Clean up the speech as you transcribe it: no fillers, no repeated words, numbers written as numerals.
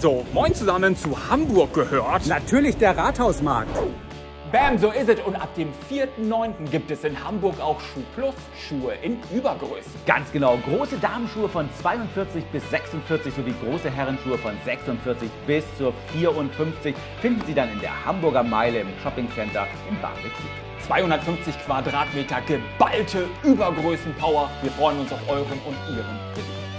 So, moin zusammen, zu Hamburg gehört Natürlich der Rathausmarkt. Bam, so ist es. Und ab dem 4.9. gibt es in Hamburg auch Schuh Plus, Schuhe in Übergröße. Ganz genau, große Damenschuhe von 42 bis 46 sowie große Herrenschuhe von 46 bis zur 54 finden Sie dann in der Hamburger Meile im Shoppingcenter in Barmbek Süd. 250 Quadratmeter geballte Übergrößenpower. Wir freuen uns auf euren und ihren Besuch.